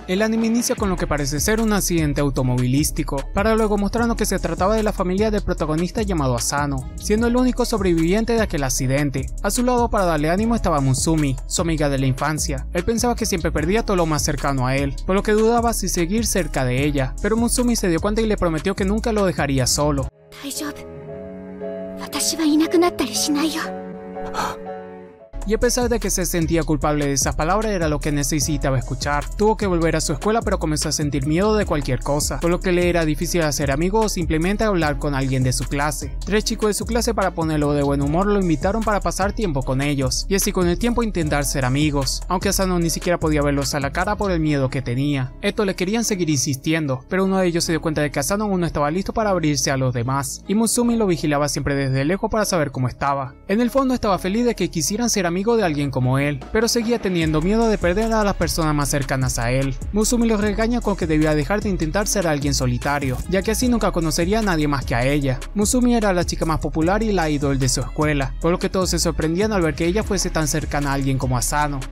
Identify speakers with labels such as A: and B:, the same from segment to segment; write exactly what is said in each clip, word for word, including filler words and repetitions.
A: El anime inicia con lo que parece ser un accidente automovilístico, para luego mostrarnos que se trataba de la familia del protagonista llamado Asano, siendo el único sobreviviente de aquel accidente. A su lado, para darle ánimo, estaba Mutsumi, su amiga de la infancia. Él pensaba que siempre perdía todo lo más cercano a él, por lo que dudaba si seguir cerca de ella, pero Mutsumi se dio cuenta y le prometió que nunca lo dejaría solo. Y a pesar de que se sentía culpable de esas palabras, era lo que necesitaba escuchar. Tuvo que volver a su escuela, pero comenzó a sentir miedo de cualquier cosa, por lo que le era difícil hacer amigos o simplemente hablar con alguien de su clase. Tres chicos de su clase, para ponerlo de buen humor, lo invitaron para pasar tiempo con ellos, y así con el tiempo intentar ser amigos, aunque Asano ni siquiera podía verlos a la cara por el miedo que tenía. Estos le querían seguir insistiendo, pero uno de ellos se dio cuenta de que Asano aún no estaba listo para abrirse a los demás, y Mutsumi lo vigilaba siempre desde lejos para saber cómo estaba. En el fondo estaba feliz de que quisieran ser amigos de alguien como él, pero seguía teniendo miedo de perder a las personas más cercanas a él. Mutsumi lo regaña con que debía dejar de intentar ser alguien solitario, ya que así nunca conocería a nadie más que a ella. Mutsumi era la chica más popular y la idol de su escuela, por lo que todos se sorprendían al ver que ella fuese tan cercana a alguien como Asano.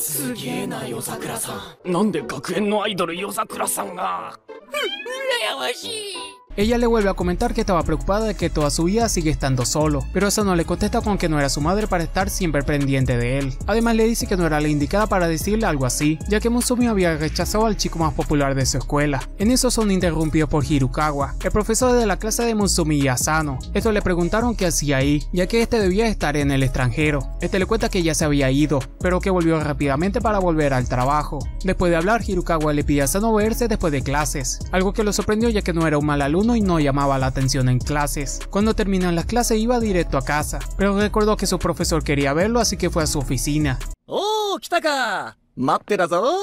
A: Ella le vuelve a comentar que estaba preocupada de que toda su vida sigue estando solo, pero Asano le contesta con que no era su madre para estar siempre pendiente de él. Además le dice que no era la indicada para decirle algo así, ya que Mutsumi había rechazado al chico más popular de su escuela. En eso son interrumpidos por Hirukawa, el profesor de la clase de Mutsumi y Asano. Estos le preguntaron qué hacía ahí, ya que este debía estar en el extranjero. Este le cuenta que ya se había ido, pero que volvió rápidamente para volver al trabajo. Después de hablar, Hirukawa le pide a Asano verse después de clases, algo que lo sorprendió ya que no era un mal alumno y no llamaba la atención en clases. Cuando terminan las clases iba directo a casa, pero recordó que su profesor quería verlo, así que fue a su oficina.
B: ¡Oh, kitaka! ¡Matterazo!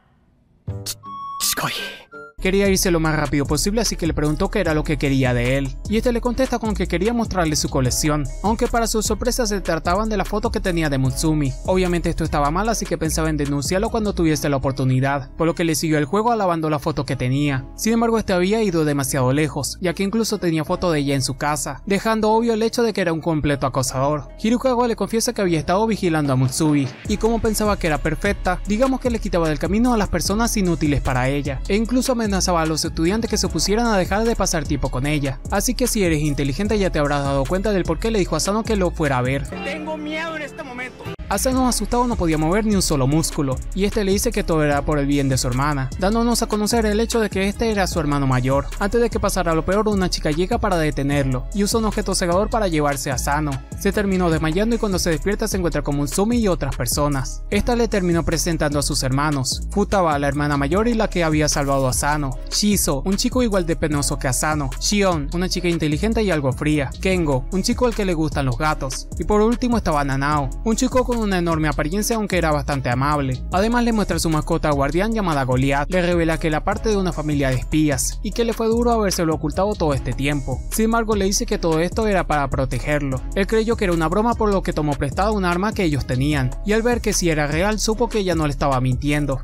A: Quería irse lo más rápido posible, así que le preguntó qué era lo que quería de él, y este le contesta con que quería mostrarle su colección, aunque para su sorpresa se trataban de la foto que tenía de Mutsumi. Obviamente esto estaba mal, así que pensaba en denunciarlo cuando tuviese la oportunidad, por lo que le siguió el juego alabando la foto que tenía. Sin embargo, este había ido demasiado lejos, ya que incluso tenía foto de ella en su casa, dejando obvio el hecho de que era un completo acosador. Hirukawa le confiesa que había estado vigilando a Mutsumi, y como pensaba que era perfecta, digamos que le quitaba del camino a las personas inútiles para ella, e incluso amenazaba a los estudiantes que se pusieran a dejar de pasar tiempo con ella. Así que si eres inteligente ya te habrás dado cuenta del por qué le dijo a Asano que lo fuera a ver.
B: Tengo miedo en este momento.
A: Asano, asustado, no podía mover ni un solo músculo, y este le dice que todo era por el bien de su hermana, dándonos a conocer el hecho de que este era su hermano mayor. Antes de que pasara lo peor, una chica llega para detenerlo, y usa un objeto cegador para llevarse a Asano. Se terminó desmayando y cuando se despierta se encuentra con Mutsumi y otras personas. Esta le terminó presentando a sus hermanos, Futaba, la hermana mayor y la que había salvado a Asano, Shizo, un chico igual de penoso que Asano, Shion, una chica inteligente y algo fría, Kengo, un chico al que le gustan los gatos, y por último estaba Nanao, un chico con una enorme apariencia aunque era bastante amable. Además le muestra su mascota guardián llamada Goliath, le revela que era parte de una familia de espías y que le fue duro habérselo ocultado todo este tiempo. Sin embargo le dice que todo esto era para protegerlo. Él creyó que era una broma, por lo que tomó prestado un arma que ellos tenían, y al ver que si era real supo que ella no le estaba mintiendo.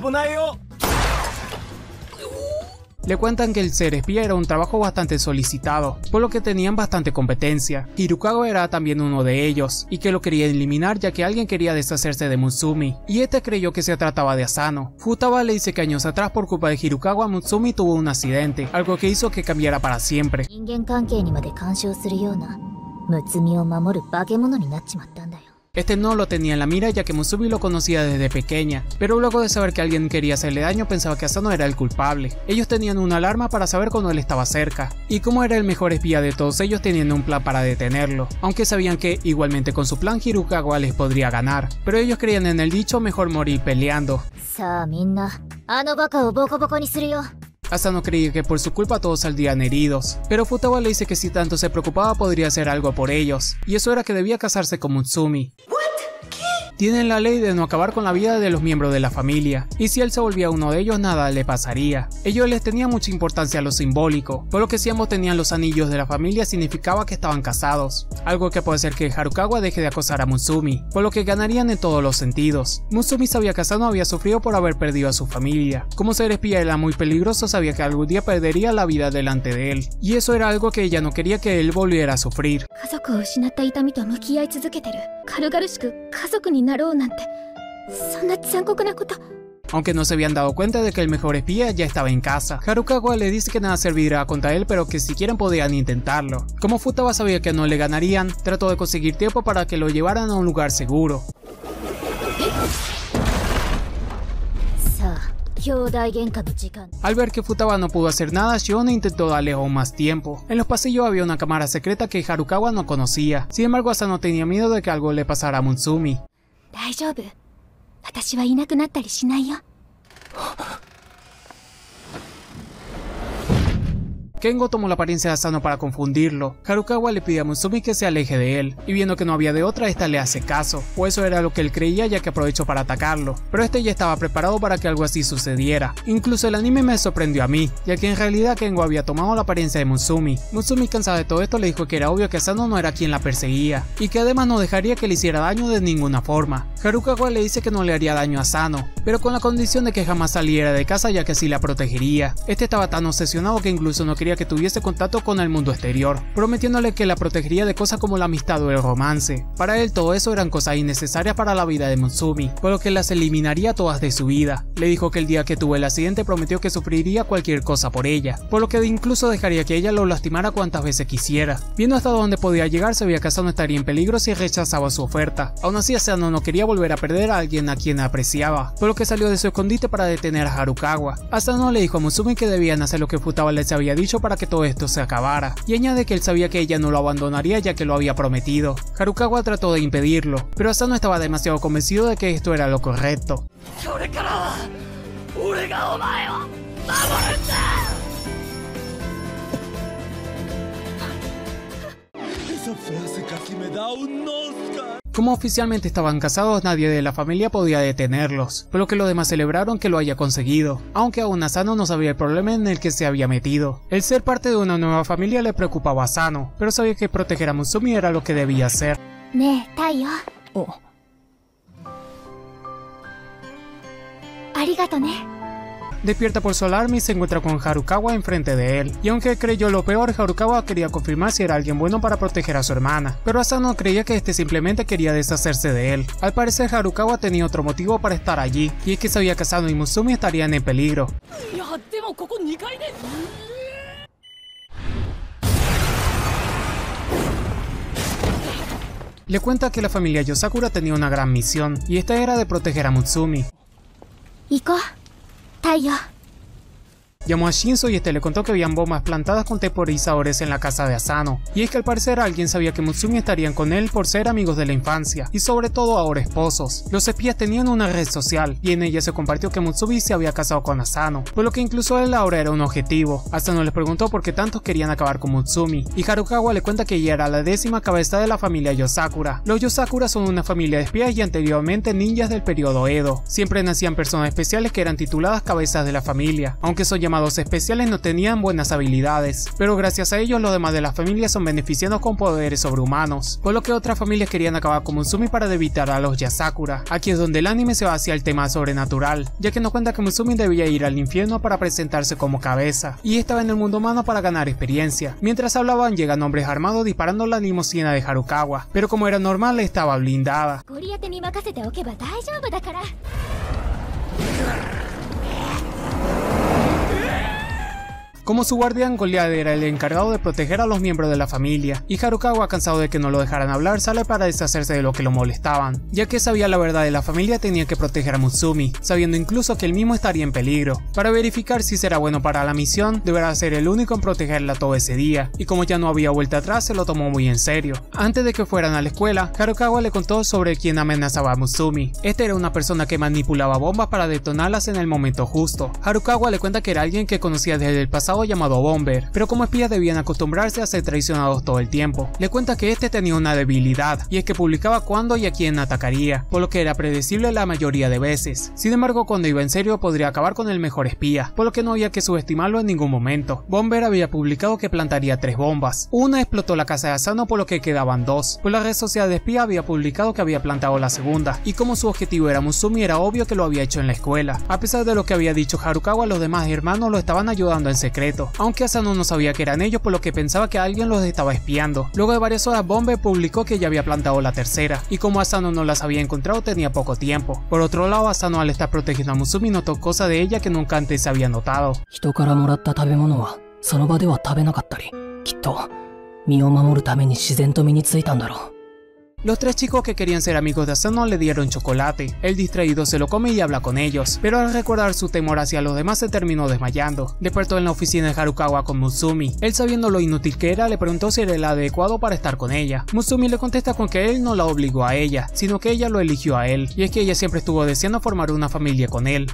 A: Le cuentan que el ser espía era un trabajo bastante solicitado, por lo que tenían bastante competencia. Hirukawa era también uno de ellos, y que lo quería eliminar ya que alguien quería deshacerse de Mutsumi, y este creyó que se trataba de Asano. Futaba le dice que años atrás, por culpa de Hirukawa, Mutsumi tuvo un accidente, algo que hizo que cambiara para siempre. Este no lo tenía en la mira ya que Mutsumi lo conocía desde pequeña, pero luego de saber que alguien quería hacerle daño pensaba que Asano era el culpable. Ellos tenían una alarma para saber cuando él estaba cerca, y como era el mejor espía de todos ellos tenían un plan para detenerlo, aunque sabían que igualmente con su plan Hirukawa les podría ganar, pero ellos creían en el dicho mejor morir peleando. Asano creía que por su culpa todos saldrían heridos, pero Futaba le dice que si tanto se preocupaba podría hacer algo por ellos, y eso era que debía casarse con Mutsumi. Tienen la ley de no acabar con la vida de los miembros de la familia, y si él se volvía uno de ellos nada le pasaría. Ellos les tenían mucha importancia a lo simbólico, por lo que si ambos tenían los anillos de la familia significaba que estaban casados, algo que puede hacer que Harukawa deje de acosar a Mutsumi, por lo que ganarían en todos los sentidos. Mutsumi sabía que Asano había sufrido por haber perdido a su familia. Como ser espía era muy peligroso, sabía que algún día perdería la vida delante de él, y eso era algo que ella no quería que él volviera a sufrir. aunque no se habían dado cuenta de que el mejor espía ya estaba en casa. Harukawa le dice que nada servirá contra él, pero que si quieren podían intentarlo. Como Futaba sabía que no le ganarían, trató de conseguir tiempo para que lo llevaran a un lugar seguro. Al ver que Futaba no pudo hacer nada, Shion intentó darle aún más tiempo. En los pasillos había una cámara secreta que Harukawa no conocía. Sin embargo, Asano tenía miedo de que algo le pasara a Mutsumi. Kengo tomó la apariencia de Asano para confundirlo. Harukawa le pide a Mutsumi que se aleje de él, y viendo que no había de otra, esta le hace caso, o eso era lo que él creía, ya que aprovechó para atacarlo, pero este ya estaba preparado para que algo así sucediera. Incluso el anime me sorprendió a mí, ya que en realidad Kengo había tomado la apariencia de Mutsumi. Mutsumi, cansada de todo esto, le dijo que era obvio que Asano no era quien la perseguía, y que además no dejaría que le hiciera daño de ninguna forma. Harukawa le dice que no le haría daño a Asano, pero con la condición de que jamás saliera de casa, ya que así la protegería. Este estaba tan obsesionado que incluso no quería que tuviese contacto con el mundo exterior, prometiéndole que la protegería de cosas como la amistad o el romance. Para él todo eso eran cosas innecesarias para la vida de Mutsumi, por lo que las eliminaría todas de su vida. Le dijo que el día que tuvo el accidente prometió que sufriría cualquier cosa por ella, por lo que incluso dejaría que ella lo lastimara cuantas veces quisiera. Viendo hasta dónde podía llegar, sabía que Asano estaría en peligro si rechazaba su oferta. Aún así, Asano no quería volver a perder a alguien a quien apreciaba, por lo que salió de su escondite para detener a Harukawa. Asano le dijo a Mutsumi que debían hacer lo que Futaba les había dicho para que todo esto se acabara, y añade que él sabía que ella no lo abandonaría ya que lo había prometido. Harukawa trató de impedirlo, pero Asano estaba demasiado convencido de que esto era lo correcto.
B: Esa frase casi me da un Oscar.
A: Como oficialmente estaban casados, nadie de la familia podía detenerlos, por lo que los demás celebraron que lo haya conseguido, aunque aún Asano no sabía el problema en el que se había metido. El ser parte de una nueva familia le preocupaba a Asano, pero sabía que proteger a Mutsumi era lo que debía hacer.
C: Ne, Taiyo.
B: Oh.
C: Arigato ne.
A: Despierta por su alarma y se encuentra con Harukawa enfrente de él, y aunque creyó lo peor, Harukawa quería confirmar si era alguien bueno para proteger a su hermana, pero Asano creía que este simplemente quería deshacerse de él. Al parecer Harukawa tenía otro motivo para estar allí, y es que sabía que Asano y Mutsumi estarían en peligro. Le cuenta que la familia Yosakura tenía una gran misión, y esta era de proteger a Mutsumi.
C: Iko, Taiyo.
A: Llamó a Shinzo y este le contó que habían bombas plantadas con temporizadores en la casa de Asano, y es que al parecer alguien sabía que Mutsumi estarían con él por ser amigos de la infancia, y sobre todo ahora esposos. Los espías tenían una red social, y en ella se compartió que Mutsumi se había casado con Asano, por lo que incluso él ahora era un objetivo. Asano les preguntó por qué tantos querían acabar con Mutsumi, y Harukawa le cuenta que ella era la décima cabeza de la familia Yosakura. Los Yosakura son una familia de espías y anteriormente ninjas del periodo Edo. Siempre nacían personas especiales que eran tituladas cabezas de la familia, aunque son llamados especiales no tenían buenas habilidades, pero gracias a ellos los demás de la familia son beneficiados con poderes sobrehumanos, por lo que otras familias querían acabar con Mutsumi para debilitar a los Yosakura. Aquí es donde el anime se va hacia el tema sobrenatural, ya que nos cuenta que Mutsumi debía ir al infierno para presentarse como cabeza, y estaba en el mundo humano para ganar experiencia. Mientras hablaban llegan hombres armados disparando la limusina de Harukawa, pero como era normal estaba blindada. Como su guardián, Goliath era el encargado de proteger a los miembros de la familia, y Harukawa, cansado de que no lo dejaran hablar, sale para deshacerse de lo que lo molestaban. Ya que sabía la verdad de la familia, tenía que proteger a Mutsumi, sabiendo incluso que él mismo estaría en peligro. Para verificar si será bueno para la misión, deberá ser el único en protegerla todo ese día, y como ya no había vuelta atrás, se lo tomó muy en serio. Antes de que fueran a la escuela, Harukawa le contó sobre quién amenazaba a Mutsumi. Este era una persona que manipulaba bombas para detonarlas en el momento justo. Harukawa le cuenta que era alguien que conocía desde el pasado llamado Bomber, pero como espías debían acostumbrarse a ser traicionados todo el tiempo. Le cuenta que este tenía una debilidad, y es que publicaba cuándo y a quién atacaría, por lo que era predecible la mayoría de veces. Sin embargo, cuando iba en serio podría acabar con el mejor espía, por lo que no había que subestimarlo en ningún momento. Bomber había publicado que plantaría tres bombas. Una explotó la casa de Asano, por lo que quedaban dos, pues la red social de espía había publicado que había plantado la segunda, y como su objetivo era Mutsumi, era obvio que lo había hecho en la escuela. A pesar de lo que había dicho Harukawa, los demás hermanos lo estaban ayudando en secreto. secreto, aunque Asano no sabía que eran ellos, por lo que pensaba que alguien los estaba espiando. Luego de varias horas, Bomber publicó que ya había plantado la tercera, y como Asano no las había encontrado tenía poco tiempo. Por otro lado, Asano al estar protegiendo a Mutsumi notó cosas de ella que nunca antes se había notado. Los tres chicos que querían ser amigos de Asano le dieron chocolate. El distraído se lo come y habla con ellos, pero al recordar su temor hacia los demás se terminó desmayando. Despertó en la oficina de Harukawa con Mutsumi. Él, sabiendo lo inútil que era, le preguntó si era el adecuado para estar con ella. Mutsumi le contesta con que él no la obligó a ella, sino que ella lo eligió a él, y es que ella siempre estuvo deseando formar una familia con él.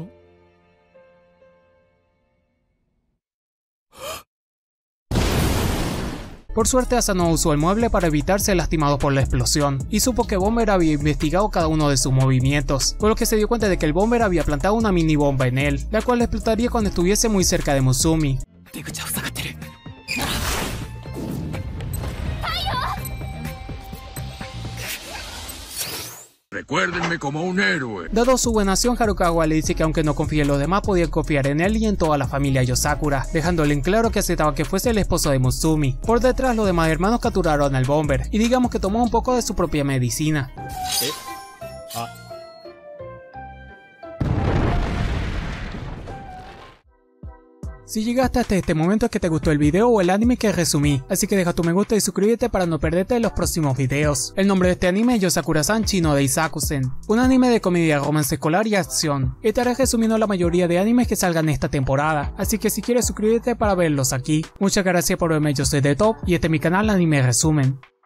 A: Por suerte, Asano usó el mueble para evitar ser lastimado por la explosión, y supo que Bomber había investigado cada uno de sus movimientos, por lo que se dio cuenta de que el Bomber había plantado una mini bomba en él, la cual explotaría cuando estuviese muy cerca de Mutsumi.
B: Recuérdenme como un héroe.
A: Dado su buena acción, Harukawa le dice que aunque no confíe en los demás, podía confiar en él y en toda la familia Yosakura, dejándole en claro que aceptaba que fuese el esposo de Mutsumi. Por detrás, los demás hermanos capturaron al Bomber, y digamos que tomó un poco de su propia medicina.
B: ¿Eh? Ah.
A: Si llegaste hasta este momento es que te gustó el video o el anime que resumí, así que deja tu me gusta y suscríbete para no perderte los próximos videos. El nombre de este anime es Yosakura-san Chino Deisakusen, un anime de comedia, romance escolar y acción. Estaré resumiendo la mayoría de animes que salgan esta temporada, así que si quieres suscríbete para verlos aquí. Muchas gracias por verme, yo soy The Top y este es mi canal Anime Resumen.